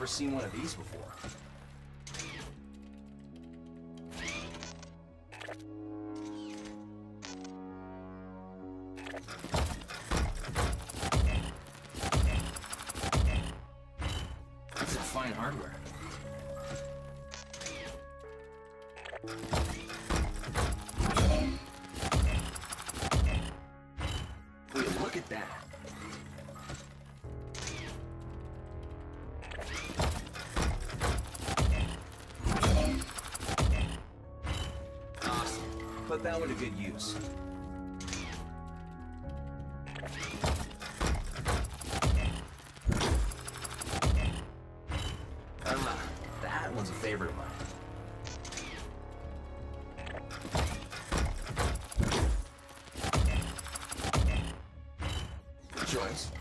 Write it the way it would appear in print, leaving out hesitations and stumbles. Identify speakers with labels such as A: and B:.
A: seen one of these before. That's some fine hardware. Will you look at that? Awesome. Put that one to good use. That one's a favorite of mine. Good choice.